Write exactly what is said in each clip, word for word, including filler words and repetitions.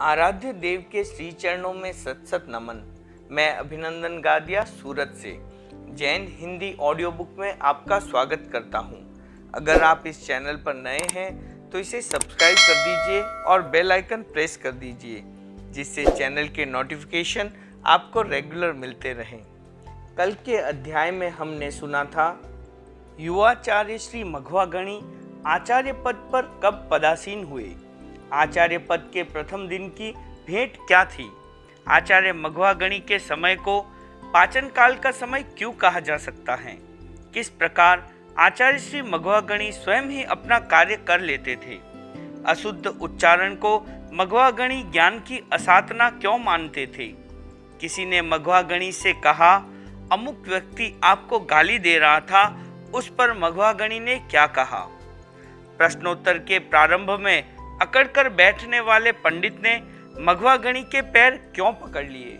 आराध्य देव के श्री चरणों में सत सत नमन। मैं अभिनंदन गादिया सूरत से जैन हिंदी ऑडियो बुक में आपका स्वागत करता हूं। अगर आप इस चैनल पर नए हैं तो इसे सब्सक्राइब कर दीजिए और बेल आइकन प्रेस कर दीजिए, जिससे चैनल के नोटिफिकेशन आपको रेगुलर मिलते रहें। कल के अध्याय में हमने सुना था युवाचार्य श्री मघवागणी आचार्य पद पर कब पदासीन हुए, आचार्य पद के प्रथम दिन की भेंट क्या थी, आचार्य मघवागणी के समय को पाचन काल का समय क्यों कहा जा सकता है, किस प्रकार आचार्य श्री मघवागणी स्वयं ही अपना कार्य कर लेते थे, अशुद्ध उच्चारण को मघवागणी ज्ञान की असाधना क्यों मानते थे, किसी ने मघवागणी से कहा अमुक व्यक्ति आपको गाली दे रहा था, उस पर मघवागणी ने क्या कहा। प्रश्नोत्तर के प्रारंभ में अकड़कर बैठने वाले पंडित ने मघवागणी के पैर क्यों पकड़ लिए।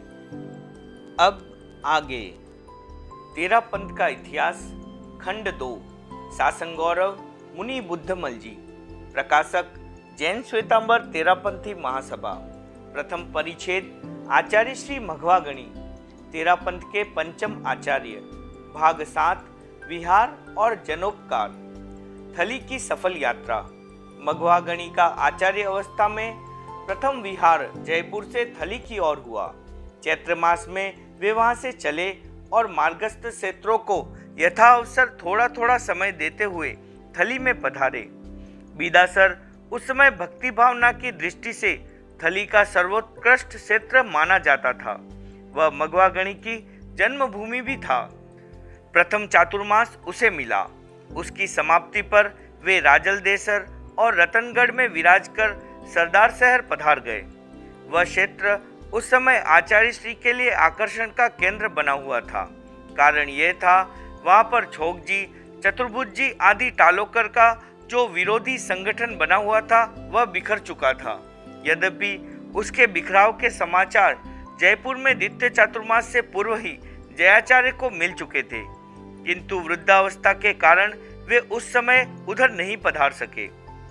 अब आगे तेरा पंथ का इतिहास खंड दो, शासन गौरव, मुनि बुद्धमल जी, प्रकाशक जैन श्वेतांबर तेरापंथी महासभा, प्रथम परिच्छेद आचार्य श्री मघवागणी, तेरापंथ के पंचम आचार्य, भाग सात, विहार और जनोपकार, थली की सफल यात्रा। मघवागणी का आचार्य अवस्था में प्रथम विहार जयपुर से थली की ओर हुआ। चैत्र मास में वे वहां से चले और मार्गस्थ क्षेत्रों को यथाअवसर थोड़ा थोड़ा समय देते हुए थली में पधारे। बीदासर उस समय भक्ति भावना की दृष्टि से थली का सर्वोत्कृष्ट क्षेत्र माना जाता था। वह मघवागणी की जन्मभूमि भी था। प्रथम चातुर्मास उसे मिला। उसकी समाप्ति पर वे राजलदेसर और रतनगढ़ में विराज कर सरदार शहर पधार गए। वह क्षेत्र उस समय आचार्य श्री के लिए आकर्षण का केंद्र बना हुआ था। कारण यह था वहां पर छोक जी, चतुर्भुज जी आदि टालोकर का जो विरोधी संगठन बना हुआ था वह बिखर चुका था। यद्यपि उसके बिखराव के समाचार जयपुर में द्वितीय चातुर्मास से पूर्व ही जयाचार्य को मिल चुके थे, किंतु वृद्धावस्था के कारण वे उस समय उधर नहीं पधार सके।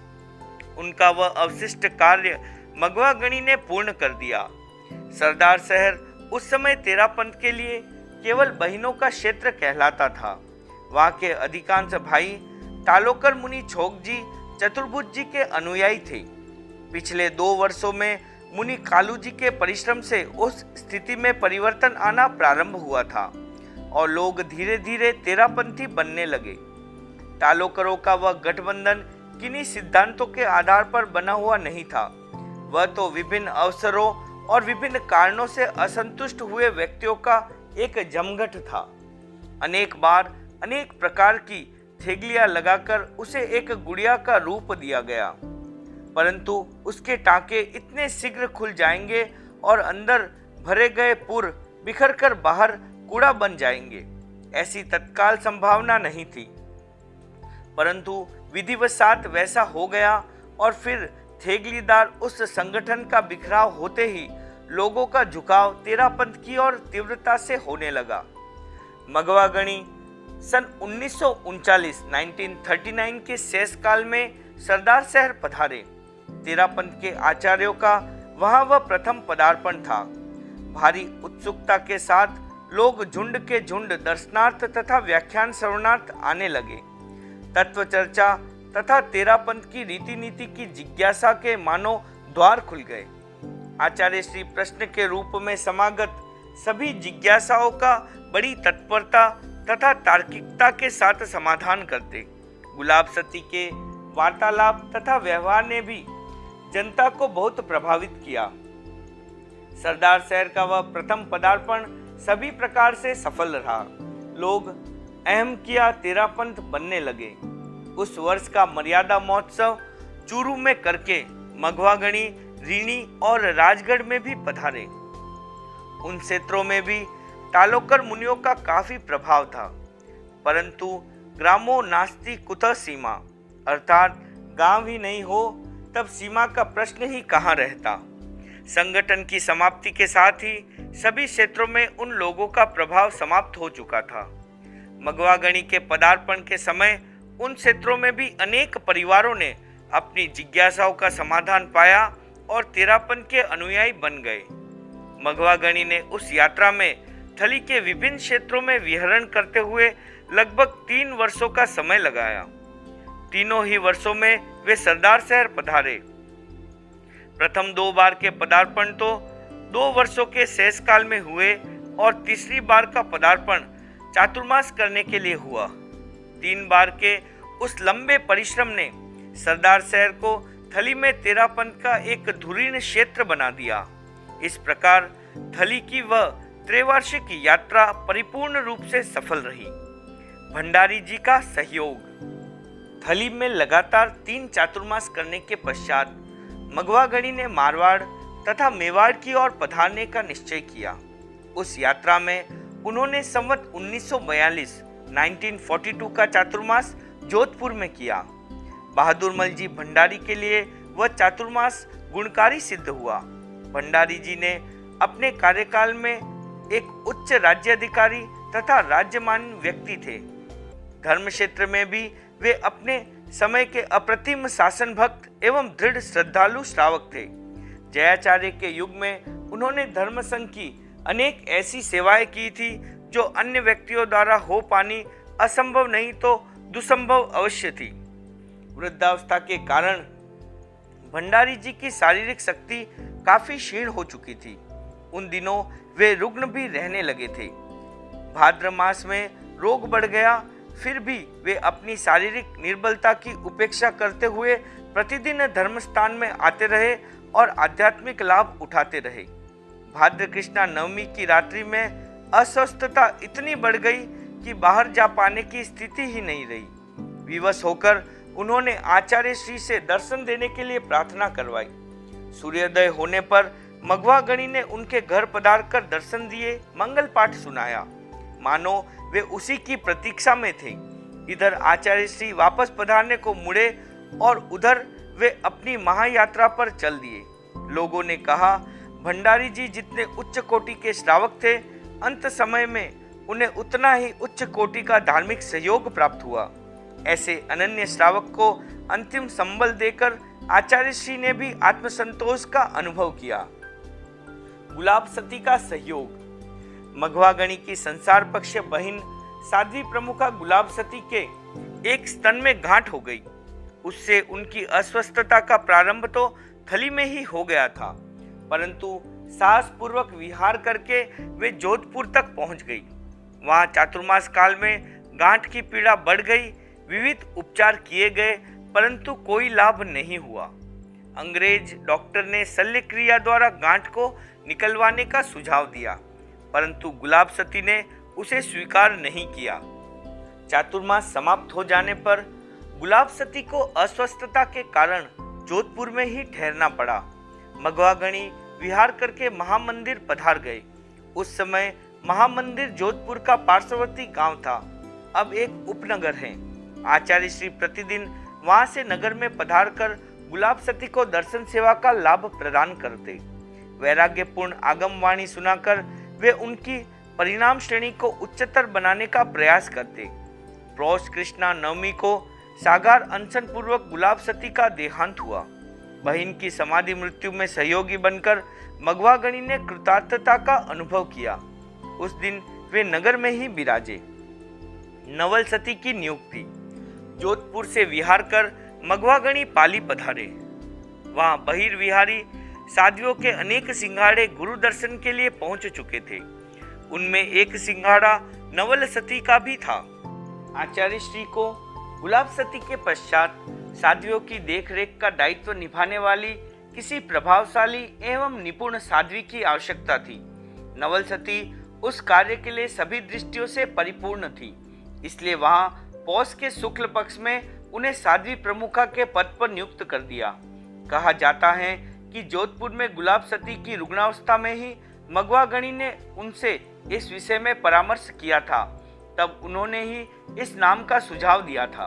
उनका वह अवशिष्ट कार्य मघवागणी ने पूर्ण कर दिया। सरदार शहर उस समय तेरापंथ के लिए केवल बहनों का क्षेत्र कहलाता था। वहां के अधिकांश भाई तालोकर मुनि छोक जी, चतुर्भुज जी के अनुयायी थे। पिछले दो वर्षों में मुनि कालू जी के परिश्रम से उस स्थिति में परिवर्तन आना प्रारंभ हुआ था और लोग धीरे धीरे तेरापंथी बनने लगे। तालोकरों का वह गठबंधन किन्हीं सिद्धांतों के आधार पर बना हुआ नहीं था। वह तो विभिन्न अवसरों और विभिन्न कारणों से असंतुष्ट हुए व्यक्तियों का एक जमघट था। अनेक बार अनेक प्रकार की थेगलियां लगाकर उसे एक गुड़िया का रूप दिया गया, परंतु उसके टांके इतने शीघ्र खुल जाएंगे और अंदर भरे गए पुर बिखर कर बाहर कूड़ा बन जाएंगे, ऐसी तत्काल संभावना नहीं थी। परंतु विधिवशात वैसा हो गया और फिर थेगलीदार उस संगठन का बिखराव होते ही लोगों का झुकाव तेरापंथ की ओर तीव्रता से होने लगा। मघवागणी सन उन्नीस सौ उनचालीस के शेष काल में सरदार शहर पधारे। तेरापंथ के आचार्यों का वहां वह प्रथम पदार्पण था। भारी उत्सुकता के साथ लोग झुंड के झुंड दर्शनार्थ तथा व्याख्यान श्रवणार्थ आने लगे। तत्व चर्चा तथा तेरापंथ की रीति नीति की जिज्ञासा के मानो द्वार खुल गए। आचार्य श्री प्रश्न के रूप में समागत सभी जिज्ञासाओं का बड़ी तत्परता तथा तार्किकता के साथ समाधान करते। गुलाब सती के वार्तालाप तथा व्यवहार ने भी जनता को बहुत प्रभावित किया। सरदार शहर का वह प्रथम पदार्पण सभी प्रकार से सफल रहा। लोग अहम किया तेरापंथ बनने लगे। उस वर्ष का मर्यादा महोत्सव चूरू में करके मघवागणी रीणी और राजगढ़ में भी पधारे। उन क्षेत्रों में भी तालोकर मुनियों का काफी प्रभाव था, परंतु ग्रामो नास्ति कुतः सीमा, अर्थात गांव ही नहीं हो तब सीमा का प्रश्न ही कहाँ रहता। संगठन की समाप्ति के साथ ही सभी क्षेत्रों में उन लोगों का प्रभाव समाप्त हो चुका था। मघवागणी के पदार्पण के समय उन क्षेत्रों में भी अनेक परिवारों ने अपनी जिज्ञासाओं का समाधान पाया और तेरापन के अनुयायी बन गए। मघवा गणी ने उस यात्रा में थली के विभिन्न क्षेत्रों में विहरण करते हुए लगभग तीन वर्षों का समय लगाया। तीनों ही वर्षों में वे सरदार शहर पधारे। प्रथम दो बार के पदार्पण तो दो वर्षों के शेषकाल में हुए और तीसरी बार का पदार्पण चातुर्मास करने के लिए हुआ। तीन बार के उस लंबे परिश्रम ने सरदार शहर को थली में तेरापन का एक धुरीण क्षेत्र बना दिया। इस प्रकार थली की वह त्रैवार्षिक यात्रा परिपूर्ण रूप से सफल रही। भंडारी जी का सहयोग। थली में लगातार तीन चातुर्मास करने के पश्चात मघवा गणी ने मारवाड़ तथा मेवाड़ की ओर पधारने का निश्चय किया। उस यात्रा में उन्होंने संवत उन्नीस सौ बयालीस उन्नीस सौ बयालीस का चातुर्मास जोधपुर में किया। बहादुर मल जी भंडारी के लिए वह चातुर्मास गुणकारी सिद्ध हुआ। भंडारी जी ने अपने कार्यकाल में एक उच्च राज्याधिकारी तथा राज्यमान्य व्यक्ति थे। धर्म क्षेत्र में भी वे अपने समय के अप्रतिम शासन भक्त एवं दृढ़ श्रद्धालु श्रावक थे। जयाचार्य के युग में उन्होंने धर्म संघ की अनेक ऐसी सेवाएं की थी जो अन्य व्यक्तियों द्वारा हो पानी असंभव नहीं तो दुसंभव अवश्य थी। वृद्धावस्था के कारण भंडारी जी की शारीरिक शक्ति काफी क्षीण हो चुकी थी। उन दिनों वे रुग्ण भी रहने लगे थे। भाद्र मास में रोग बढ़ गया, फिर भी वे अपनी शारीरिक निर्बलता की उपेक्षा करते हुए प्रतिदिन धर्मस्थान में आते रहे और आध्यात्मिक लाभ उठाते रहे। भाद्र कृष्णा नवमी की रात्रि में अस्वस्थता इतनी बढ़ गई कि बाहर जा पाने की स्थिति ही नहीं रही। विवश होकर उन्होंने आचार्य श्री से दर्शन देने के लिए प्रार्थना करवाई। सूर्योदय होने पर मघवा गणी ने उनके घर पधार कर दर्शन दिए, मंगल पाठ सुनाया, मानो वे उसी की प्रतीक्षा में थे। इधर आचार्य श्री वापस पधारने को मुड़े और उधर वे अपनी महायात्रा पर चल दिए। लोगों ने कहा, भंडारी जी जितने उच्च कोटि के श्रावक थे, अंत समय में उन्हें उतना ही उच्च कोटि का धार्मिक सहयोग प्राप्त हुआ। ऐसे अनन्य श्रावक को अंतिम संबल देकर आचार्य श्री ने भी आत्मसंतोष का अनुभव किया। गुलाब सती का सहयोग। मघवा गणी की संसार पक्ष बहन साध्वी प्रमुखा गुलाब सती के एक स्तन में गांठ हो गई। उससे उनकी अस्वस्थता का प्रारंभ तो थली में ही हो गया था, परंतु साहस पूर्वक विहार करके वे जोधपुर तक पहुंच गई। वहां चातुर्मास काल में गांठ की पीड़ा बढ़ गई। विविध उपचार किए गए, परंतु कोई लाभ नहीं हुआ। अंग्रेज डॉक्टर ने शल्य क्रिया द्वारा गांठ को निकलवाने का सुझाव दिया, परंतु गुलाब सती ने उसे स्वीकार नहीं किया। चातुर्मास समाप्त हो जाने पर गुलाब सती को अस्वस्थता के कारण जोधपुर में ही ठहरना पड़ा। मघवा गणी विहार करके महामंदिर पधार गए। उस समय महामंदिर जोधपुर का पार्श्ववर्ती गांव था, अब एक उपनगर है। आचार्य श्री प्रतिदिन वहां से नगर में पधार कर गुलाब सती को दर्शन सेवा का लाभ प्रदान करते। वैराग्यपूर्ण आगम वाणी सुनाकर वे उनकी परिणाम श्रेणी को उच्चतर बनाने का प्रयास करते। पौष कृष्णा नवमी को सागार अनशन पूर्वक गुलाब सती का देहांत हुआ। बहन की समाधि मृत्यु में सहयोगी बनकर मघवा गणी ने कृतार्थता का अनुभव किया। उस दिन वे नगर में ही विराजे। नवल सती की नियुक्ति। जोधपुर से विहार कर मघवा गणी पाली पधारे। वहां बहिर्विहारी साध्वियों के अनेक सिंघाड़े गुरु दर्शन के लिए पहुंच चुके थे। उनमें एक सिंघाड़ा नवल सती का भी था। आचार्य श्री को गुलाब सती के पश्चात साध्वियों की देखरेख का दायित्व निभाने वाली किसी प्रभावशाली एवं निपुण साध्वी की आवश्यकता थी। नवल सती उस कार्य के लिए सभी दृष्टियों से परिपूर्ण थी, इसलिए वहां पौष के शुक्ल पक्ष में उन्हें साध्वी प्रमुखा के पद पर नियुक्त कर दिया। कहा जाता है कि जोधपुर में गुलाब सती की रुग्णावस्था में ही मघवा गणी ने उनसे इस विषय में परामर्श किया था। तब उन्होंने ही इस नाम का सुझाव दिया था।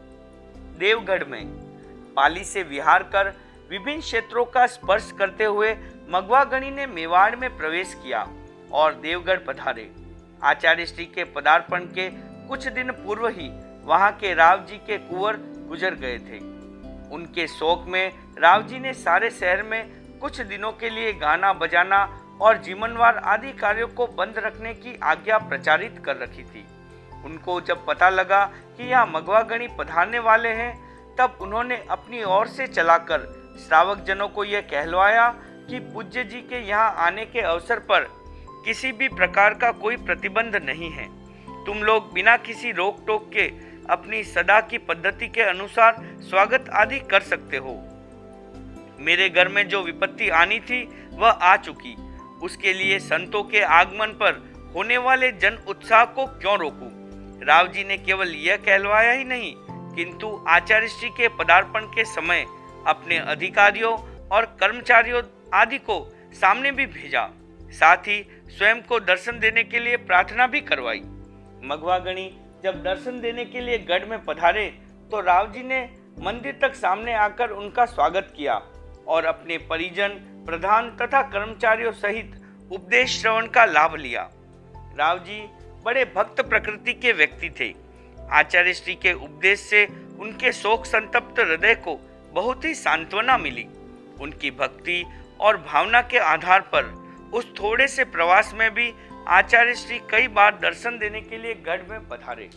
देवगढ़ में पाली से विहार कर विभिन्न क्षेत्रों का स्पर्श करते हुए मघवा गणी ने मेवाड़ में प्रवेश किया और देवगढ़ पधारे। आचार्य श्री के पदार्पण के कुछ दिन पूर्व ही वहां के राव जी के कुंवर गुजर गए थे। उनके शोक में राव जी ने सारे शहर में कुछ दिनों के लिए गाना बजाना और जीवनवार आदि कार्यों को बंद रखने की आज्ञा प्रचारित कर रखी थी। उनको जब पता लगा कि यहाँ मघवागणी पधारने वाले हैं, तब उन्होंने अपनी ओर से चलाकर श्रावक जनों को यह कहलवाया कि पूज्य जी के यहाँ आने के अवसर पर किसी भी प्रकार का कोई प्रतिबंध नहीं है। तुम लोग बिना किसी रोक टोक के अपनी सदा की पद्धति के अनुसार स्वागत आदि कर सकते हो। मेरे घर में जो विपत्ति आनी थी वह आ चुकी, उसके लिए संतों के आगमन पर होने वाले जन उत्साह को क्यों रोकूं? राव जी ने केवल यह कहलवाया ही नहीं, किंतु आचार्य श्री के पदार्पण के समय अपने अधिकारियों और कर्मचारियों आदि को सामने भी भेजा, साथ ही स्वयं को दर्शन देने के लिए प्रार्थना भी करवाई। मघवागणी जब दर्शन देने के लिए गढ़ में पधारे तो राव जी ने मंदिर तक सामने आकर उनका स्वागत किया और अपने परिजन, प्रधान तथा कर्मचारियों सहित उपदेश श्रवण का लाभ लिया। राव जी बड़े भक्त प्रकृति के व्यक्ति थे। आचार्य श्री के उपदेश से उनके शोक संतप्त हृदय को बहुत ही सांत्वना मिली। उनकी भक्ति और भावना के आधार पर उस थोड़े से प्रवास में भी आचार्य श्री कई बार दर्शन देने के लिए गढ़ में पधारे।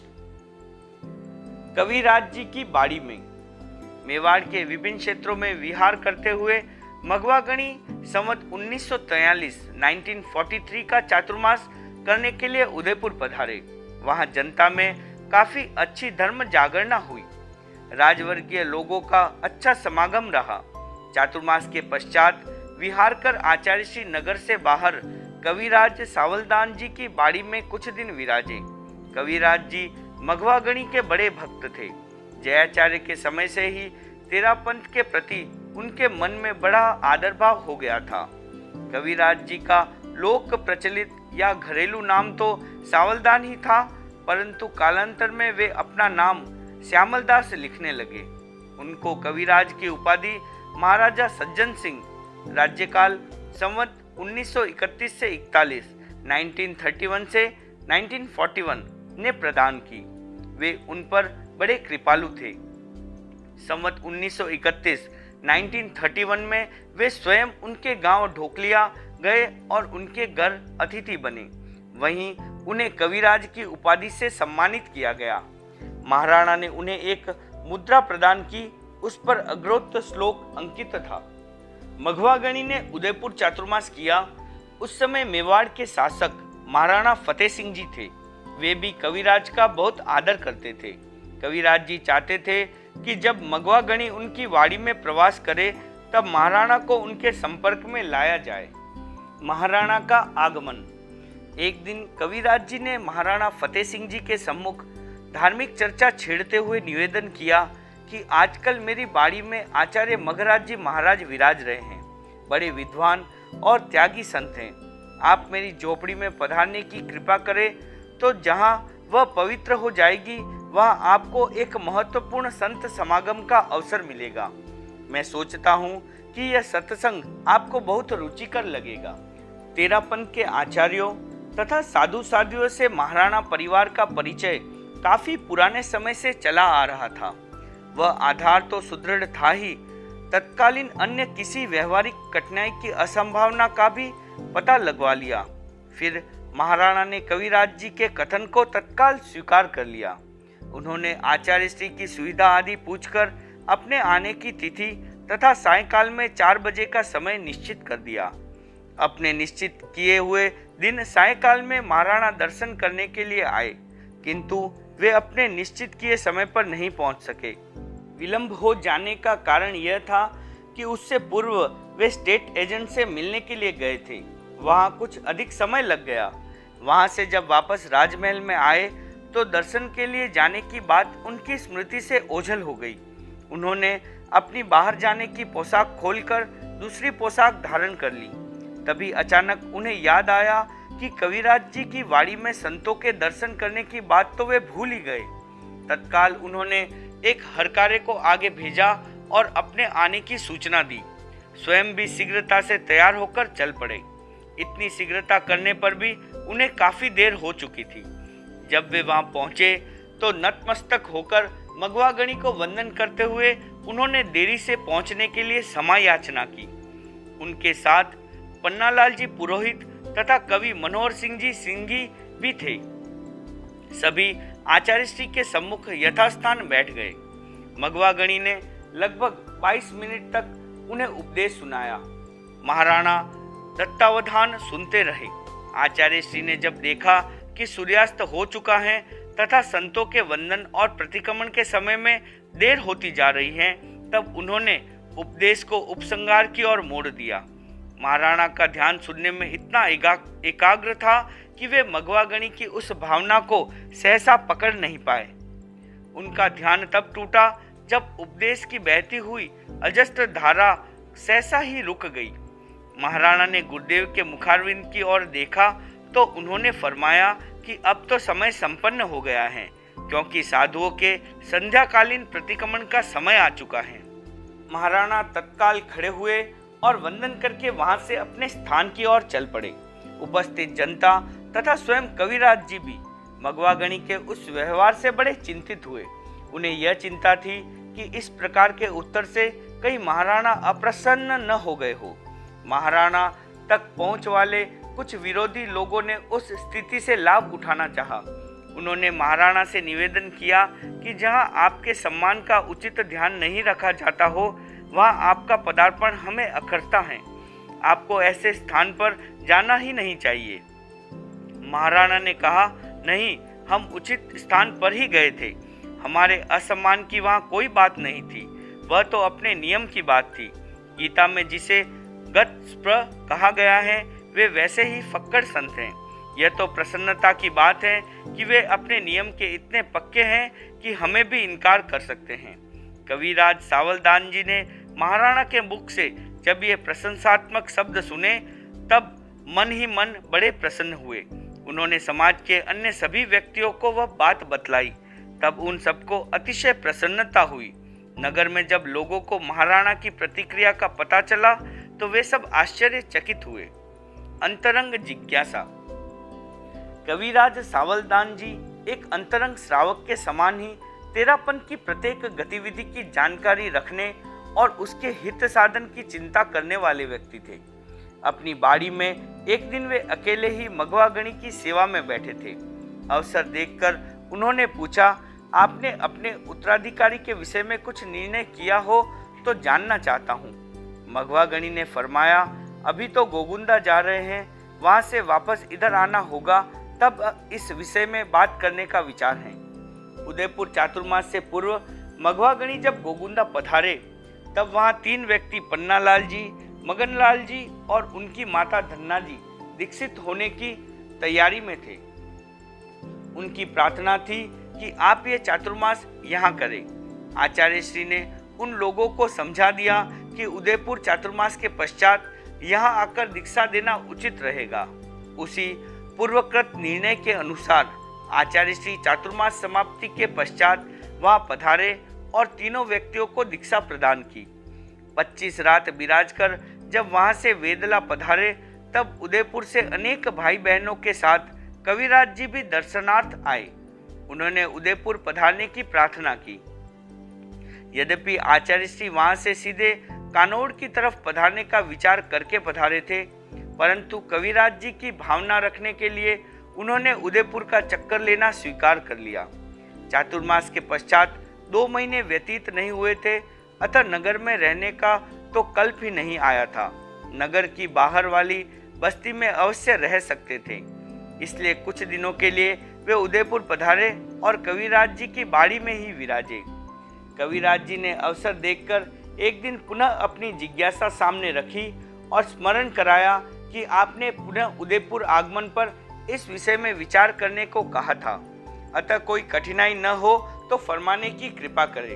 कविराज जी की बाड़ी में मेवाड़ के विभिन्न क्षेत्रों में विहार करते हुए मघवागणी संवत उन्नीस सौ तैंतालीस उन्नीस सौ तैंतालीस का चातुर्मास करने के लिए उदयपुर पधारे। वहां जनता में काफी अच्छी धर्म जागरणा हुई। राजवर्गीय लोगों का अच्छा समागम रहा। चातुर्मास के पश्चात विहार कर आचार्य श्री नगर से बाहर कविराज सावलदान जी की बाड़ी में कुछ दिन विराजे। कविराज जी मघवागणी के बड़े भक्त थे। जयाचार्य के समय से ही तेरापंथ के प्रति उनके मन में बड़ा आदर भाव हो गया था। कविराज जी का लोक प्रचलित या घरेलू नाम तो सावलदान ही था, परंतु कालांतर में वे अपना नाम श्यामलदास लिखने लगे। उनको कविराज की उपाधि महाराजा सज्जन सिंह राज्यकाल संवत उन्नीस सौ इकतीस से इकतालीस उन्नीस सौ इकतीस से उन्नीस सौ इकतालीस ने प्रदान की। वे उन पर बड़े कृपालु थे। संवत उन्नीस सौ इकतीस उन्नीस सौ इकतीस में वे स्वयं उनके गांव ढोकलिया गए और उनके घर अतिथि बने। वहीं उन्हें कविराज की उपाधि से सम्मानित किया गया। महाराणा ने उन्हें एक मुद्रा प्रदान की, उस पर अग्रोक्त श्लोक अंकित था। मघवागणी ने उदयपुर चातुर्मास किया। उस समय मेवाड़ के शासक महाराणा फतेह सिंह जी थे। वे भी कविराज का बहुत आदर करते थे। कविराज जी चाहते थे कि जब मघवागणी उनकी वाड़ी में प्रवास करे तब महाराणा को उनके संपर्क में लाया जाए। महाराणा का आगमन। एक दिन कविराज जी ने महाराणा फतेह सिंह जी के सम्मुख धार्मिक चर्चा छेड़ते हुए निवेदन किया कि आजकल मेरी बाड़ी में आचार्य मघराज जी महाराज विराज रहे हैं। बड़े विद्वान और त्यागी संत हैं। आप मेरी झोपड़ी में पधारने की कृपा करें तो जहाँ वह पवित्र हो जाएगी वहाँ आपको एक महत्वपूर्ण संत समागम का अवसर मिलेगा। मैं सोचता हूँ कि यह सत्संग आपको बहुत रुचिकर लगेगा। तेरापंथ के आचार्यों तथा साधु साधुओं से महाराणा परिवार का परिचय काफी पुराने समय से चला आ रहा था। वह आधार तो सुदृढ़ था ही, तत्कालीन अन्य किसी व्यवहारिक कठिनाई की असंभावना का भी पता लगवा लिया। फिर महाराणा ने कविराज जी के कथन को तत्काल स्वीकार कर लिया। उन्होंने आचार्य श्री की सुविधा आदि पूछकर अपने आने की तिथि तथा सायंकाल में चार बजे का समय निश्चित कर दिया। अपने निश्चित किए हुए दिन सायंकाल में महाराणा दर्शन करने के लिए आए, किंतु वे अपने निश्चित किए समय पर नहीं पहुंच सके। विलंब हो जाने का कारण यह था कि उससे पूर्व वे स्टेट एजेंट से मिलने के लिए गए थे। वहां कुछ अधिक समय लग गया। वहां से जब वापस राजमहल में आए तो दर्शन के लिए जाने की बात उनकी स्मृति से ओझल हो गई। उन्होंने अपनी बाहर जाने की पोशाक खोलकर दूसरी पोशाक धारण कर ली। तभी अचानक उन्हें याद आया कि कविराज जी की वाड़ी में संतों के दर्शन करने की बात तो वे भूल ही गए। तत्काल उन्होंने एक हरकारे को आगे भेजा और अपने आने की सूचना दी। स्वयं भी शीघ्रता से तैयार होकर चल पड़े। इतनी शीघ्रता करने पर भी उन्हें काफी देर हो चुकी थी। जब वे वहां पहुंचे तो नतमस्तक होकर मघवागणी को वंदन करते हुए उन्होंने देरी से पहुंचने के लिए क्षमा याचना की। उनके साथ पन्नालाल जी पुरोहित तथा कवि मनोहर सिंह जी सिंघी भी थे। सभी आचार्य श्री के सम्मुख यथास्थान बैठ गए। मगवा गणी ने लगभग बाईस मिनट तक उन्हें उपदेश सुनाया। महाराणा दत्तावधान सुनते रहे। आचार्य श्री ने जब देखा कि सूर्यास्त हो चुका है तथा संतों के वंदन और प्रतिक्रमण के समय में देर होती जा रही है, तब उन्होंने उपदेश को उपसंहार की ओर मोड़ दिया। महाराणा का ध्यान सुनने में इतना एकाग्र था कि वे मगवा गणी की उस भावना को सहसा पकड़ नहीं पाए। उनका ध्यान तब टूटा जब उपदेश की बहती हुई अजस्त्र धारा सहसा ही रुक गई। महाराणा ने गुरुदेव के मुखारविंद की ओर देखा तो उन्होंने फरमाया कि अब तो समय संपन्न हो गया है, क्योंकि साधुओं के संध्याकालीन प्रतिक्रमण का समय आ चुका है। महाराणा तत्काल खड़े हुए और वंदन करके वहां से अपने स्थान की ओर चल पड़े। उपस्थित जनता तथा स्वयं कविराज जी भी मगवा गणी के उस व्यवहार से बड़े चिंतित हुए। उन्हें यह चिंता थी कि इस प्रकार के उत्तर से कहीं महाराणा अप्रसन्न न हो गए हो। महाराणा तक पहुंच वाले कुछ विरोधी लोगों ने उस स्थिति से लाभ उठाना चाहा। उन्होंने महाराणा से निवेदन किया कि जहां आपके सम्मान का उचित ध्यान नहीं रखा जाता हो, वहां आपका पदार्पण हमें अखरता है। आपको ऐसे स्थान पर जाना ही नहीं चाहिए। महाराणा ने कहा, नहीं, हम उचित स्थान पर ही गए थे। हमारे असम्मान की वहां कोई बात नहीं थी, वह तो अपने नियम की बात थी। गीता में जिसे गत स्पृह कहा गया है, वे वैसे ही फक्कड़ संत हैं। यह तो प्रसन्नता की बात है कि वे अपने नियम के इतने पक्के हैं कि हमें भी इनकार कर सकते हैं। कविराज सावलदान जी ने महाराणा के मुख से जब ये प्रशंसात्मक शब्द सुने, तब मन ही मन बड़े प्रसन्न हुए। उन्होंने समाज के अन्य सभी व्यक्तियों को वह बात बतलाई। तब उन सबको अतिशय प्रसन्नता हुई। नगर में जब लोगों को महाराणा की प्रतिक्रिया का पता चला तो वे सब आश्चर्यचकित हुए। अंतरंग जिज्ञासा। कविराज सावलदान जी एक अंतरंग श्रावक के समान ही तेरापंथ की प्रत्येक गतिविधि की जानकारी रखने और उसके हित साधन की चिंता करने वाले व्यक्ति थे। अपनी बाड़ी में एक दिन वे अकेले ही मगवा गणी की सेवा में बैठे थे। अवसर देखकर उन्होंने पूछा, आपने अपने उत्तराधिकारी के विषय में कुछ निर्णय किया हो तो जानना चाहता हूँ। मगवा गणी ने फरमाया, अभी तो गोगुंदा जा रहे हैं, वहां से वापस इधर आना होगा, तब इस विषय में बात करने का विचार है। उदयपुर चातुर्मास से पूर्व मगवा गणी जब गोगुंदा पधारे, तब वहां तीन व्यक्ति पन्नालाल जी, मगनलाल जी और उनकी माता धन्ना जी दीक्षित होने की तैयारी में थे। उनकी प्रार्थना थी कि आप ये चातुर्मास यहाँ करें। आचार्य श्री ने उन लोगों को समझा दिया कि उदयपुर चातुर्मास के पश्चात यहाँ आकर दीक्षा देना उचित रहेगा। उसी पूर्वकृत निर्णय के अनुसार आचार्य श्री चातुर्मास समाप्ति के पश्चात वहां पधारे और तीनों व्यक्तियों को दीक्षा प्रदान की। पच्चीस रात विराज कर जब वहां से वेदला पधारे, तब उदयपुर से अनेक भाई बहनों के साथ कविराज जी भी दर्शनार्थ आए। उन्होंने उदयपुर पधारने की प्रार्थना की। यद्यपि आचार्य श्री वहां से सीधे कानौड़ की तरफ पधारने का विचार करके पधारे थे, परंतु कविराज जी की भावना रखने के लिए उन्होंने उदयपुर का चक्कर लेना स्वीकार कर लिया। चातुर्मास के पश्चात दो महीने व्यतीत नहीं हुए थे, अतः नगर में रहने का तो कल्प ही नहीं आया था। नगर की बाहर वाली बस्ती में अवश्य रह सकते थे। इसलिए कुछ दिनों के लिए वे उदयपुर पधारे और कविराज जी की बाड़ी में ही विराजे। कविराज जी ने अवसर देखकर एक दिन पुनः अपनी जिज्ञासा सामने रखी और स्मरण कराया कि आपने पुनः उदयपुर आगमन पर इस विषय में विचार करने को कहा था, अतः कोई कठिनाई न हो तो फरमाने की कृपा करें।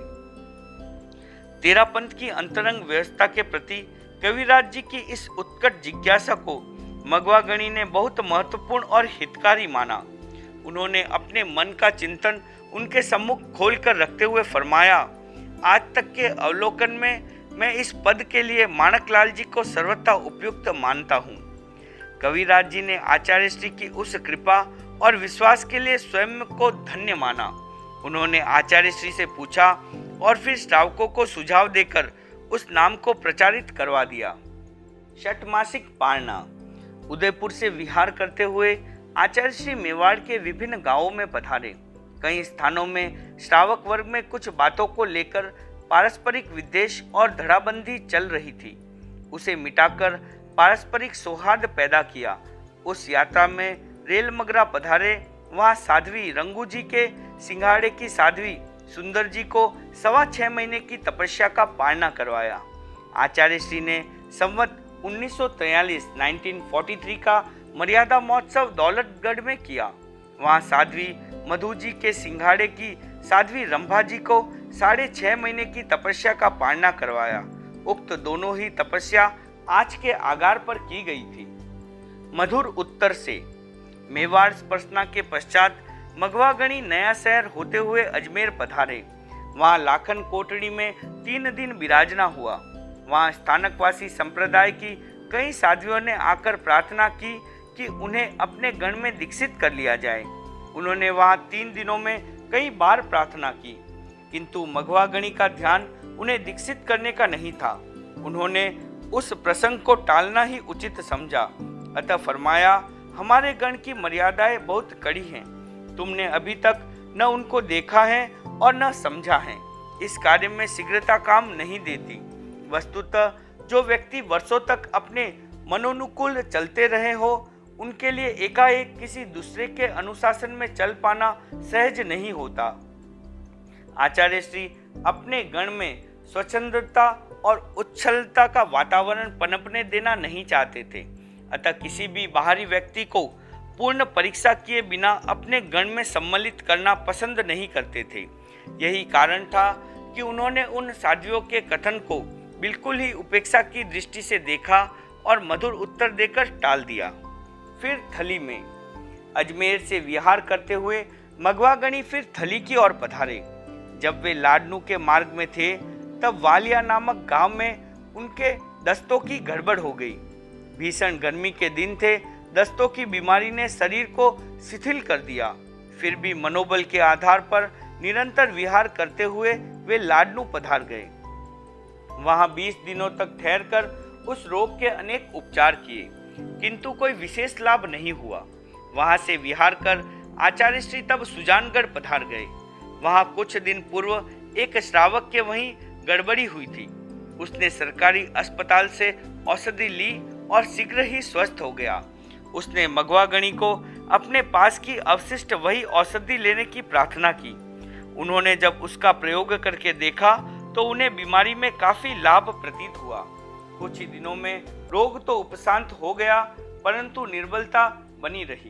तेरापंथ की अंतरंग व्यवस्था के प्रति कविराज जी की इस उत्कट जिज्ञासा को मगवा गणी ने बहुत महत्वपूर्ण और हितकारी माना। उन्होंने अपने मन का चिंतन उनके सम्मुख खोलकर रखते हुए फरमाया, आज तक के अवलोकन में मैं इस पद के लिए माणकलाल जी को सर्वथा उपयुक्त मानता हूँ। कविराज जी ने आचार्य श्री की उस कृपा और विश्वास के लिए स्वयं को धन्य माना। उन्होंने आचार्य श्री से पूछा और फिर श्रावकों को सुझाव देकर उस नाम को प्रचारित करवा दिया। षटमासिक पारना। उदयपुर से विहार करते हुए आचार्य श्री मेवाड़ के विभिन्न गांवों में पधारे। कई स्थानों में श्रावक वर्ग में कुछ बातों को लेकर पारस्परिक विद्वेष और धड़ाबंदी चल रही थी। उसे मिटाकर पारस्परिक सौहार्द पैदा किया। उस यात्रा में रेल मगरा पधारे। वहां साध्वी रंगू जी के सिंघाड़े की साध्वी सुंदर जी को सवा छह महीने की तपस्या का पालना करवाया। आचार्य श्री ने संवत उन्नीस सौ तैंतालीस उन्नीस सौ तैंतालीस का मर्यादा महोत्सव दौलतगढ़ में किया। वहां साध्वी मधु जी के सिंघाड़े की साध्वी रंभा जी को साढ़े छह महीने की तपस्या का पालना करवाया। उक्त दोनों ही तपस्या आज के आगार पर की गई थी। मधुर उत्तर से मेवाड़ स्पर्शना के पश्चात मघवागणी नया शहर होते हुए अजमेर पधारे। वहां लाखन कोटड़ी में तीन दिन विराजना हुआ। वहां स्थानकवासी संप्रदाय की कई साध्वियों ने आकर प्रार्थना की कि उन्हें अपने गण में दीक्षित कर लिया जाए। उन्होंने वहां तीन दिनों में कई बार प्रार्थना की, किंतु मघवागणी का ध्यान उन्हें दीक्षित करने का नहीं था। उन्होंने उस प्रसंग को टालना ही उचित समझा। अतः फरमाया, हमारे गण की मर्यादाएं बहुत कड़ी हैं। तुमने अभी तक न उनको देखा है और न समझा है। इस कार्य में शीघ्रता काम नहीं देती। वस्तुतः जो व्यक्ति वर्षों तक अपने मनोनुकूल चलते रहे हो, उनके लिए एकाएक किसी दूसरे के अनुशासन में चल पाना सहज नहीं होता। आचार्य श्री अपने गण में स्वच्छंदता और उच्छलता का वातावरण पनपने देना नहीं चाहते थे। अतः किसी भी बाहरी व्यक्ति को पूर्ण परीक्षा किए बिना अपने गण में सम्मिलित करना पसंद नहीं करते थे। यही कारण था कि उन्होंने उन साध्वियों के कथन को बिल्कुल ही उपेक्षा की दृष्टि से देखा और मधुर उत्तर देकर टाल दिया। फिर थली में अजमेर से विहार करते हुए मघवागणी फिर थली की ओर पधारे। जब वे लाडनू के मार्ग में थे, तब वालिया नामक गांव में उनके दस्तों की गड़बड़ हो गई। भीषण गर्मी के दिन थे। दस्तों की बीमारी ने शरीर को शिथिल कर दिया। फिर भी मनोबल के आधार पर निरंतर विहार करते हुए वे लाडनू पधार गए। वहां बीस दिनों तक ठहरकर उस रोग के अनेक उपचार किए, किंतु कोई विशेष लाभ नहीं हुआ। वहां से विहार कर आचार्य श्री तब सुजानगढ़ पधार गए। वहां कुछ दिन पूर्व एक श्रावक के वहीं गड़बड़ी हुई थी। उसने सरकारी अस्पताल से औषधि ली और शीघ्र ही स्वस्थ हो गया। उसने मघवागणी को अपने पास की अवशिष्ट वही औषधि लेने की प्रार्थना की। उन्होंने जब उसका प्रयोग करके देखा तो उन्हें बीमारी में काफी लाभ प्रतीत हुआ। कुछ ही दिनों में रोग तो उपशांत हो गया, परंतु निर्बलता बनी रही।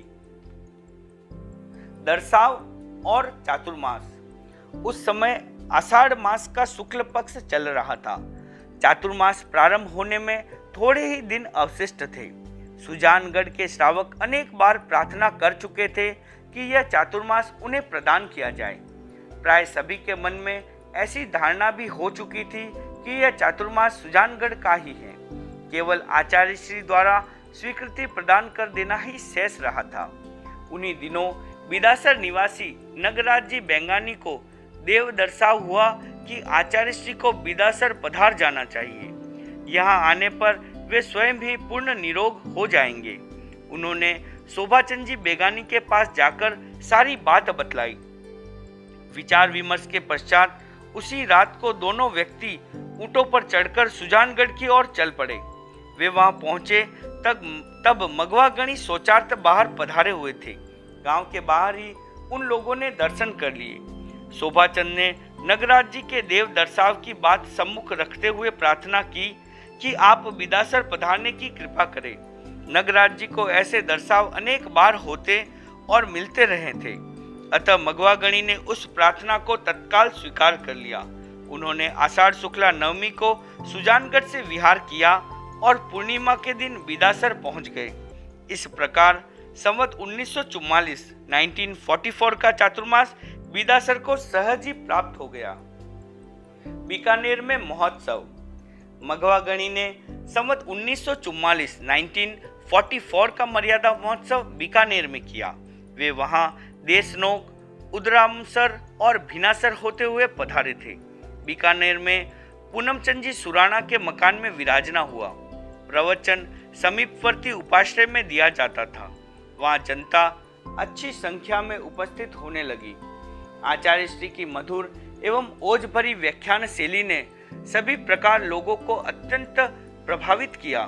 दर्शाव और चातुर्मास। उस समय आषाढ़ मास का शुक्ल पक्ष चल रहा था। चातुर्मास प्रारंभ होने में थोड़े ही दिन अवशिष्ट थे। सुजानगढ़ के श्रावक अनेक बार प्रार्थना कर चुके थे कि यह चातुर्मास उन्हें प्रदान किया जाए। प्राय सभी के मन में ऐसी धारणा भी हो चुकी थी कि यह चातुर्मास सुजानगढ़ का ही है। केवल आचार्य श्री द्वारा स्वीकृति प्रदान कर देना ही शेष रहा था। उन्हीं दिनों बिदासर निवासी नगराज जी बेंगानी को देव दर्शाव हुआ कि आचार्य श्री को बिदासर पधार जाना चाहिए। यहाँ आने पर वे स्वयं ही पूर्ण निरोग हो जाएंगे। उन्होंने शोभाचंद जी बेगानी के पास जाकर सारी बात बतलाई। विचार विमर्श के पश्चात उसी रात को दोनों व्यक्ति ऊंटों पर चढ़कर सुजानगढ़ की ओर चल पड़े। वे वहां पहुंचे तब तब मघवागणी शौचार्थ बाहर पधारे हुए थे। गांव के बाहर ही उन लोगों ने दर्शन कर लिए। शोभाचंद ने नगराज जी के देव दर्शाव की बात सम्मुख रखते हुए प्रार्थना की कि आप बिदासर पधारने की कृपा करें। नगराज जी को ऐसे दर्शाव अनेक बार होते और मिलते रहे थे। अतः मघवागणी ने उस प्रार्थना को तत्काल स्वीकार कर लिया। उन्होंने आषाढ़ शुक्ला नवमी को सुजानगढ़ से विहार किया और पूर्णिमा के दिन बिदासर पहुंच गए। इस प्रकार संवत उन्नीस सौ चौवालीस उन्नीस सौ चौवालीस का चातुर्मास बिदासर को सहज ही प्राप्त हो गया। बीकानेर में महोत्सव। मघवागणी ने संवत उन्नीस सौ चौवालीस उन्नीस सौ चौवालीस का मर्यादा महोत्सव बीकानेर में किया। वे वहां देशनोक, उदरामसर और भिनासर होते हुए पधारे थे। बीकानेर में पूनमचंद जी सुराणा के मकान में विराजना हुआ। प्रवचन समीपवर्ती उपाश्रय में दिया जाता था। वहाँ जनता अच्छी संख्या में उपस्थित होने लगी। आचार्य श्री की मधुर एवं ओज भरी व्याख्यान शैली ने सभी प्रकार लोगों को अत्यंत प्रभावित किया।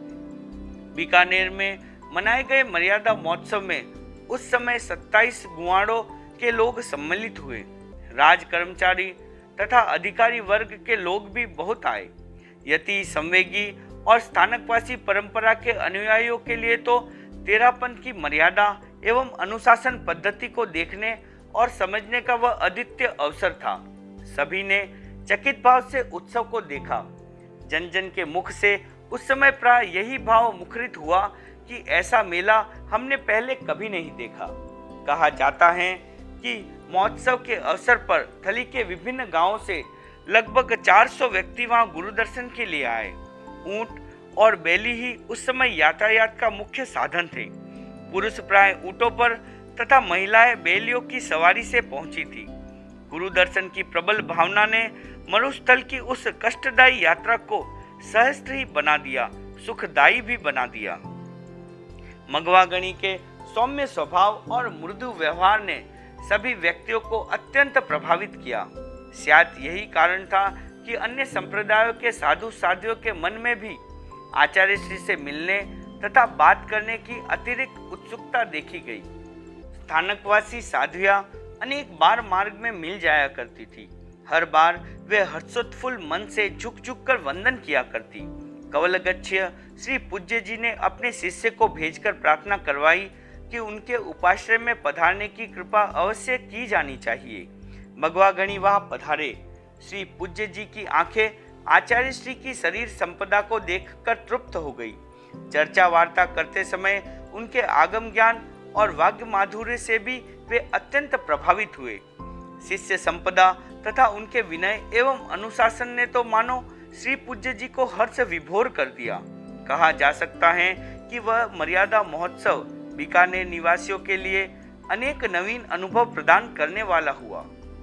बीकानेर में मनाए गए मर्यादा महोत्सव में उस समय सत्ताईस गुआड़ों के लोग सम्मिलित हुए। राज कर्मचारी तथा अधिकारी वर्ग के लोग भी बहुत आए। यति, संवेगी और स्थानकवासी परंपरा के अनुयायियों के लिए तो तेरापन की मर्यादा एवं अनुशासन पद्धति को देखने और समझने का वह अद्वितीय अवसर था। सभी ने चकित भाव से उत्सव को देखा। जन जन के मुख से उस समय प्राय यही भाव मुखरित हुआ कि ऐसा मेला हमने पहले कभी नहीं देखा। कहा जाता है कि महोत्सव के अवसर पर थली के विभिन्न गांवों से लगभग चार सौ व्यक्ति वहां गुरु दर्शन के लिए आए। ऊंट और बैली ही उस समय यातायात का मुख्य साधन थे। पुरुष प्राय ऊंटों पर तथा महिलाएं बैलियों की सवारी से पहुंची थी। गुरु दर्शन की प्रबल भावना ने मरुस्थल की उस कष्टदायी यात्रा को सहस्त्र ही बना दिया, सुखदायी भी बना दिया। मगवागणी के सौम्य स्वभाव और मृदु व्यवहार ने सभी व्यक्तियों को अत्यंत प्रभावित किया। शायद यही कारण था कि अन्य संप्रदायों के साधु साधियों के मन में भी आचार्य श्री से मिलने तथा बात करने की अतिरिक्त उत्सुकता देखी गई। स्थानकवासी साधुया अनेक बार मार्ग में मिल जाया करती थी। हर बार वे हर्षोत्फुल्ल मन से झुक झुक कर वंदन किया करती। कवलगच्छिय श्री पूज्य जी ने अपने शिष्य को भेजकर प्रार्थना करवाई कि उनके उपाश्रय में पधारने की कृपा अवश्य की जानी चाहिए। मगवागणी वहां पधारे। श्री पूज्य जी की आंखें आचार्य श्री की शरीर संपदा को देखकर तृप्त हो गई। चर्चा वार्ता करते समय उनके आगम ज्ञान और वाग्य माधुर्य से भी वे अत्यंत प्रभावित हुए। शिष्य संपदा तथा उनके विनय एवं अनुशासन ने तो मानो श्री पूज्य जी को हर्ष विभोर कर दिया। कहा जा सकता है कि वह मर्यादा महोत्सव बीकानेर निवासियों के लिए अनेक नवीन अनुभव प्रदान करने वाला हुआ।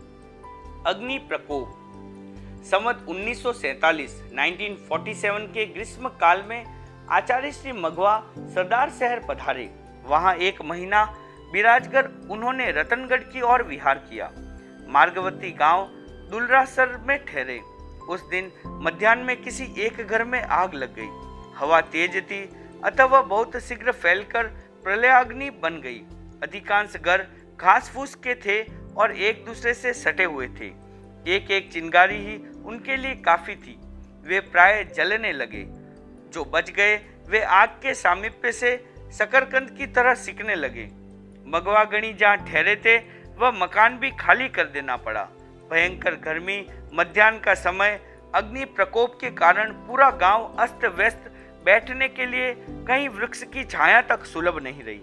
अग्नि प्रकोप। संवत उन्नीस सौ सैंतालीस उन्नीस सौ सैंतालीस के ग्रीष्म काल में आचार्य श्री मगवा सरदार शहर पधारे। वहां एक महीना विराजकर उन्होंने रतनगढ़ की ओर विहार किया। मार्गवती गांव दुलरासर में ठहरे। उस दिन मध्याह्न में किसी एक घर में आग लग गई। हवा तेज थी अतः वह बहुत शीघ्र फैलकर प्रलयाग्नि बन गई। अधिकांश घर घास फूस के थे और एक दूसरे से सटे हुए थे। एक एक चिंगारी ही उनके लिए काफी थी। वे प्राय जलने लगे। जो बच गए वे आग के सामीप्य से शकरकंद की तरह सिकने लगे। मगवागणी जहाँ ठहरे थे वह मकान भी खाली कर देना पड़ा। भयंकर गर्मी, मध्याह्न का समय, अग्नि प्रकोप के कारण पूरा गांव अस्त व्यस्त, बैठने के लिए कहीं वृक्ष की छाया तक सुलभ नहीं रही।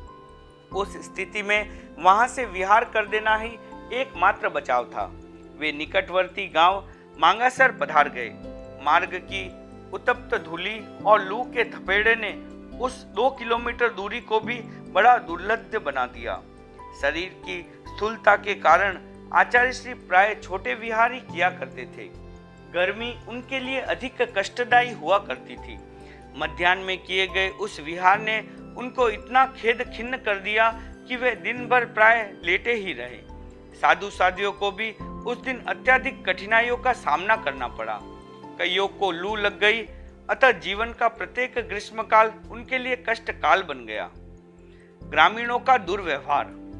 उस स्थिति में वहां से विहार कर देना ही एकमात्र बचाव था। वे निकटवर्ती गांव मांगासर पधार गए। मार्ग की उत्तप्त धूली और लू के थपेड़े ने उस दो किलोमीटर दूरी को भी बड़ा दुर्लभ बना दिया। शरीर की स्थूलता के कारण आचार्य श्री प्राय छोटे विहार ही किया करते थे। गर्मी उनके लिए अधिक कष्टदायी हुआ करती थी। मध्याह्न में किए गए उस विहार ने उनको इतना खेद खिन्न कर दिया कि वे दिन भर प्राय लेटे ही रहे। साधु साधियों को भी उस दिन अत्यधिक कठिनाइयों का सामना करना पड़ा। कईयों को लू लग गई अतः जीवन का प्रत्येक ग्रीष्मकाल उनके लिए कष्ट काल बन गया। ग्रामीणों का दुर्व्यवहार।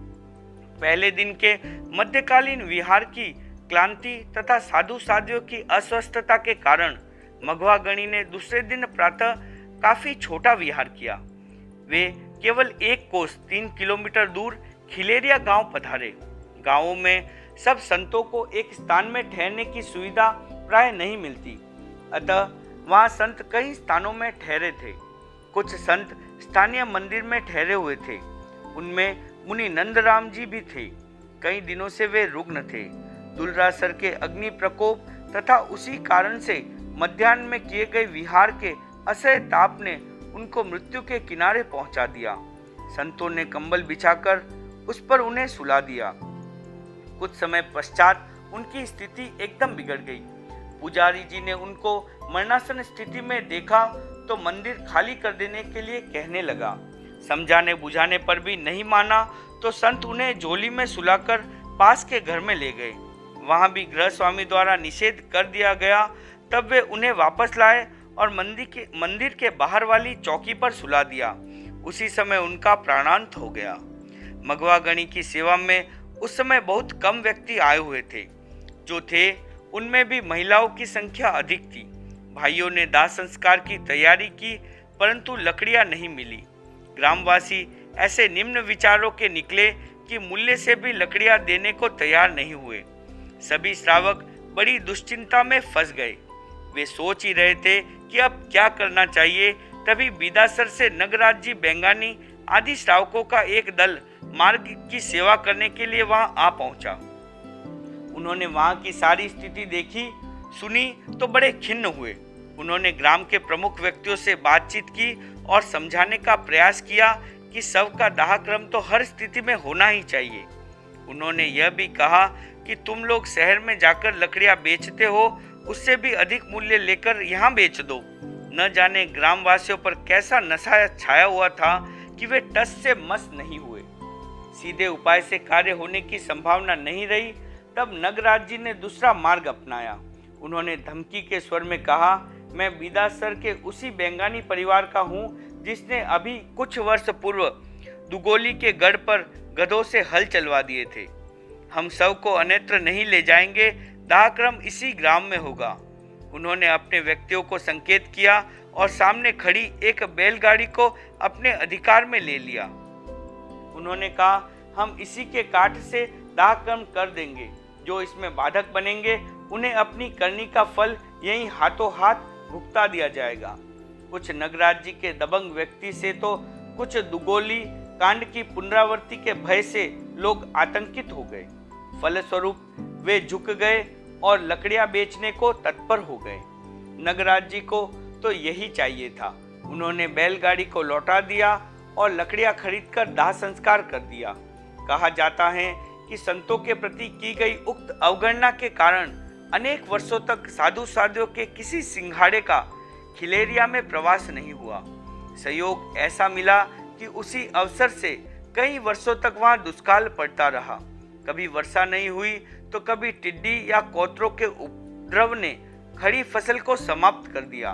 पहले दिन के मध्यकालीन विहार की क्लांति तथा साधु साधियों की अस्वस्थता के कारण मगवागणी ने दूसरे दिन प्रातः काफी छोटा विहार किया। वे केवल एक कोस तीन किलोमीटर दूर खिलेरिया गांव पधारे। गांवों में सब संतों को एक स्थान में ठहरने की सुविधा प्राय नहीं मिलती, अतः वहां संत कई स्थानों में ठहरे थे। कुछ संत स्थानीय मंदिर में ठहरे हुए थे। उनमें मुनि नंदराम जी भी थे। कई दिनों से वे रुग्ण थे। दुलरासर के अग्नि प्रकोप तथा उसी कारण से मध्याह्न में किए गए विहार के असह्य ताप ने उनको मृत्यु के किनारे पहुंचा दिया। संतों ने कंबल बिछाकर उस पर उन्हें सुला दिया। कुछ समय पश्चात उनकी स्थिति एकदम बिगड़ गई। पुजारी जी ने उनको मरणासन स्थिति में देखा तो मंदिर खाली कर देने के लिए कहने लगा। समझाने बुझाने पर भी नहीं माना तो संत उन्हें झोली में सुलाकर पास के घर में ले गए। वहां भी गृह स्वामी द्वारा निषेध कर दिया गया। तब वे उन्हें वापस लाए और मंदिर के मंदिर के बाहर वाली चौकी पर सुला दिया। उसी समय उनका प्राणांत हो गया। मगवा गणी की सेवा में उस समय बहुत कम व्यक्ति आए हुए थे। जो थे उनमें भी महिलाओं की संख्या अधिक थी। भाइयों ने दाह संस्कार की तैयारी की, परंतु लकड़ियां नहीं मिली। ग्रामवासी ऐसे निम्न विचारों के निकले कि मूल्य से भी लकड़ियां देने को तैयार नहीं हुए। सभी श्रावक बड़ी दुश्चिंता में फंस गए। वे सोच ही रहे थे कि अब क्या करना चाहिए। तभी बीदासर से नगराज जी बेंगानी आदि श्रावकों का एक दल मार्ग की सेवा करने के लिए वहां आ पहुंचा। उन्होंने वहां की सारी स्थिति देखी सुनी तो बड़े खिन्न हुए। उन्होंने ग्राम के प्रमुख व्यक्तियों से बातचीत की और समझाने का प्रयास किया कि शव का दाह क्रम तो हर स्थिति में होना ही चाहिए। उन्होंने यह भी कहा कि तुम लोग शहर में जाकर लकड़ियां बेचते हो, उससे भी अधिक मूल्य लेकर यहाँ बेच दो। न जाने ग्रामवासियों पर कैसा नशा छाया हुआ था कि वे टस से मस नहीं हुए। सीधे उपाय से कार्य होने की संभावना नहीं रही। तब नगराज जी ने दूसरा मार्ग अपनाया। उन्होंने धमकी के स्वर में कहा, मैं बीदासर के उसी बेंगानी परिवार का हूँ जिसने अभी कुछ वर्ष पूर्व दुगोली के गढ़ पर गधों से हल चलवा दिए थे। हम सब को अन्यत्र नहीं ले जाएंगे, दाह क्रम इसी ग्राम में होगा। उन्होंने अपने व्यक्तियों को संकेत किया और सामने खड़ी एक बैलगाड़ी को अपने अधिकार में ले लिया। उन्होंने कहा, हम इसी के काट से दाह कर्म कर देंगे। जो इसमें बाधक बनेंगे उन्हें अपनी करनी का फल यहीं हाथों हाथ भुगता दिया जाएगा। कुछ नगराज जी के दबंग व्यक्ति से तो कुछ दुगोली कांड की पुनरावृत्ति के भय से लोग आतंकित हो गए। फलस्वरूप वे झुक गए और लकड़ियां बेचने को तत्पर हो गए। नगराज जी को तो यही चाहिए था। उन्होंने बैलगाड़ी को लौटा दिया और लकड़ियां खरीदकर दाह संस्कार कर दिया। कहा जाता है कि संतों के प्रति की गई उक्त अवगणना के कारण अनेक वर्षों तक साधु साध्यों के किसी सिंघाड़े का खिलेरिया में प्रवास नहीं हुआ। संयोग ऐसा मिला कि उसी अवसर से कई वर्षों तक वहां दुष्काल पड़ता रहा। कभी वर्षा नहीं हुई तो कभी टिड्डी या कोतरों के उपद्रव ने खड़ी फसल को समाप्त कर दिया।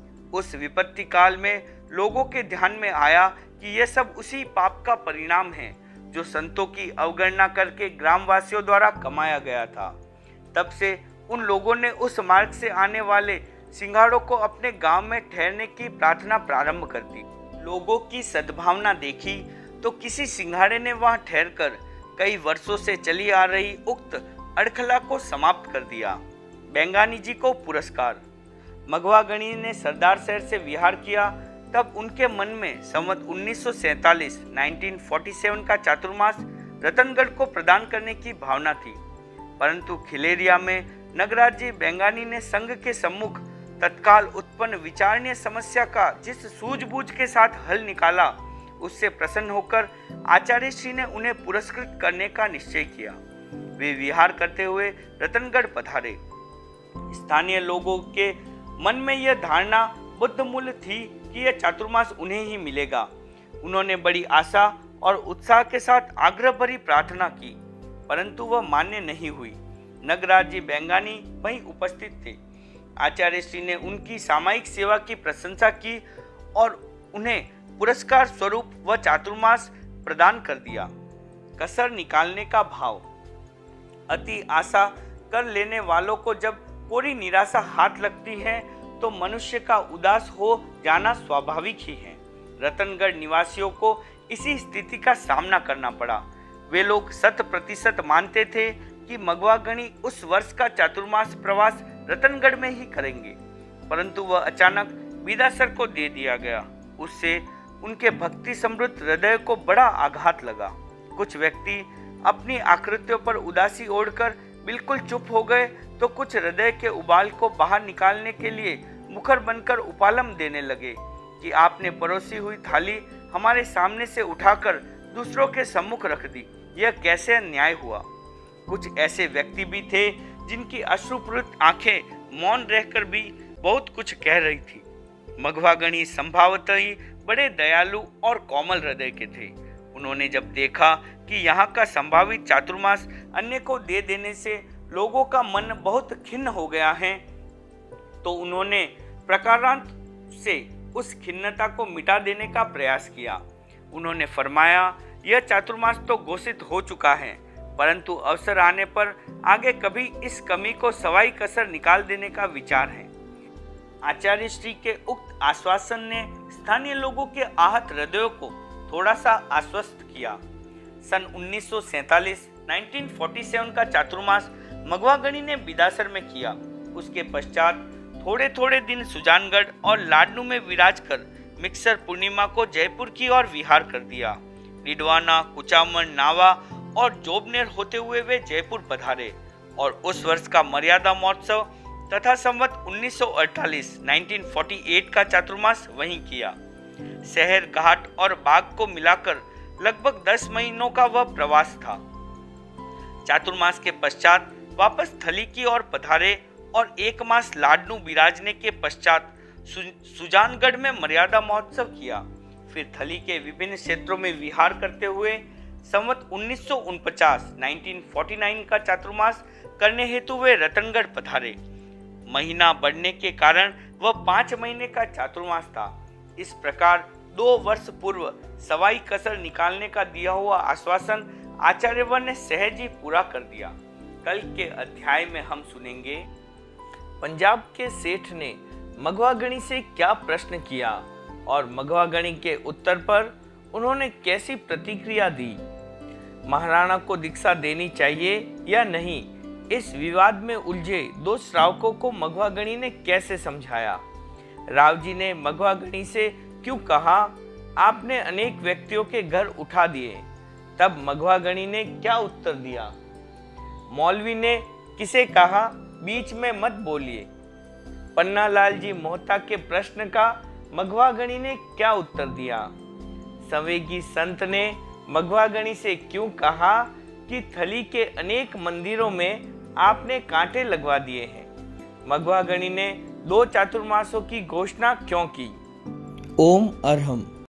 उस विपत्ति काल में लोगों के ध्यान में आया कि यह सब उसी पाप का परिणाम है जो संतों की अवगणना करके ग्रामवासियों द्वारा कमाया गया था। तब से उन लोगों ने उस मार्ग से आने वाले सिंघाड़ों को अपने गांव में ठहरने की प्रार्थना प्रारंभ कर दी। लोगों की सद्भावना देखी तो किसी सिंघाड़े ने वहां ठहरकर कई वर्षों से चली आ रही उक्त अड़खला को समाप्त कर दिया। बेंगानी जी को पुरस्कार। मगवा गणी ने सरदार शहर से विहार किया। तब उनके मन में संवत उन्नीस सौ सैंतालीस उन्नीस सौ सैंतालीस का चातुर्मास रतनगढ़ को प्रदान करने की भावना थी, परंतु खिलेरिया में नगराज जी बेंगानी ने संघ के सम्मुख तत्काल उत्पन्न विचारणीय समस्या का जिस सूझबूझ के साथ हल निकाला, उससे प्रसन्न होकर आचार्य श्री ने उन्हें पुरस्कृत करने का निश्चय किया। वे विहार करते हुए रतनगढ़ पधारे। स्थानीय लोगों के मन में यह धारणा बुद्धमूल थी कि यह चातुर्मास उन्हें ही मिलेगा। उन्होंने बड़ी आशा और उत्साह के साथ आग्रह भरी प्रार्थना की, परंतु वह मान्य नहीं हुई। नगराज जी बेंगानी वहीं उपस्थित थे। आचार्य श्री ने उनकी सामायिक सेवा की प्रशंसा की और उन्हें पुरस्कार स्वरूप वह चातुर्मास प्रदान कर दिया। कसर निकालने का भाव। अति आशा कर लेने वालों को जब कोरी निराशा हाथ लगती है तो मनुष्य का उदास हो जाना स्वाभाविक ही है। रतनगढ़ निवासियों को इसी स्थिति का सामना करना पड़ा। वे लोग शत प्रतिशत मानते थे कि मगवा गणी उस वर्ष का चातुर्मास प्रवास रतनगढ़ में ही करेंगे, परंतु वह अचानक बीदासर को दे दिया गया। उससे उनके भक्ति समृद्ध हृदय को बड़ा आघात लगा। कुछ व्यक्ति अपनी आकृतियों पर उदासी ओढ़कर बिल्कुल चुप हो गए तो कुछ हृदय के उबाल को बाहर निकालने के लिए मुखर बनकर उपालम देने लगे कि आपने परोसी हुई थाली हमारे सामने से उठाकर दूसरों के सम्मुख रख दी, यह कैसे अन्याय हुआ। कुछ ऐसे व्यक्ति भी थे जिनकी अश्रुपूरित आंखें मौन रहकर भी बहुत कुछ कह रही थी। मघवा गणी संभवतः ही बड़े दयालु और कोमल हृदय के थे। उन्होंने जब देखा कि यहाँ का संभावित चातुर्मास अन्य को दे देने से लोगों का मन बहुत खिन्न हो गया है, तो उन्होंने प्रकारांत से उस खिन्नता को मिटा देने का प्रयास किया। उन्होंने फरमाया, यह चातुर्मास तो घोषित हो चुका है, परंतु अवसर आने पर आगे कभी इस कमी को सवाई कसर निकाल देने का विचार है। आचार्य श्री के उक्त आश्वासन ने स्थानीय लोगों के आहत हृदयों को थोड़ा सा आश्वस्त किया। सन उन्नीस सौ सैंतालीस उन्नीस सौ सैंतालीस का चातुर्मास मघवा गणी ने बिदासर में किया। उसके पश्चात थोड़े थोड़े दिन सुजानगढ़ और लाडनू में विराज कर मिक्सर पूर्णिमा को जयपुर की ओर विहार कर दिया। डिडवाना, कुचामन, नावा और जोबनेर होते हुए वे जयपुर पधारे और उस वर्ष का मर्यादा महोत्सव तथा संवत उन्नीस सौ अड़तालीस उन्नीस सौ अड़तालीस का चातुर्मास वहीं किया। शहर, घाट और बाग को मिलाकर लगभग दस महीनों का वह प्रवास था। चातुर्मास के पश्चात वापस थली की ओर पधारे और एक मास लाडनू विराजने के पश्चात सुजानगढ़ में मर्यादा महोत्सव किया। फिर थली के विभिन्न क्षेत्रों में विहार करते हुए संवत उन्नीस सौ उनचास उन्नीस सौ उनचास का चातुर्मास करने हेतु वे रतनगढ़ पधारे। महीना बढ़ने के कारण वह पांच महीने का चातुर्मास था। इस प्रकार दो वर्ष पूर्व सवाई कसर निकालने का दिया हुआ आश्वासन आचार्यवर ने सहज ही पूरा कर दिया। कल के अध्याय में हम सुनेंगे पंजाब के सेठ ने मघवा गणी से क्या प्रश्न किया और मघवा गणी के उत्तर पर उन्होंने कैसी प्रतिक्रिया दी। महाराणा को दीक्षा देनी चाहिए या नहीं, इस विवाद में उलझे दो श्रावकों को मघवा गणी ने कैसे समझाया। राव जी ने मघवा गणी से क्यों कहा, आपने अनेक व्यक्तियों के घर उठा दिए, तब मघवा गणी ने क्या उत्तर दिया। मौलवी ने किसे कहा, बीच में मत बोलिए। पन्नालाल जी मोहता के प्रश्न का मघवा गणी ने क्या उत्तर दिया। संवेगी संत ने मघवा गणी से क्यों कहा कि थली के अनेक मंदिरों में आपने कांटे लगवा दिए हैं। मघवा गणी ने दो चातुर्मासों की घोषणा क्यों की। ओम अरहम।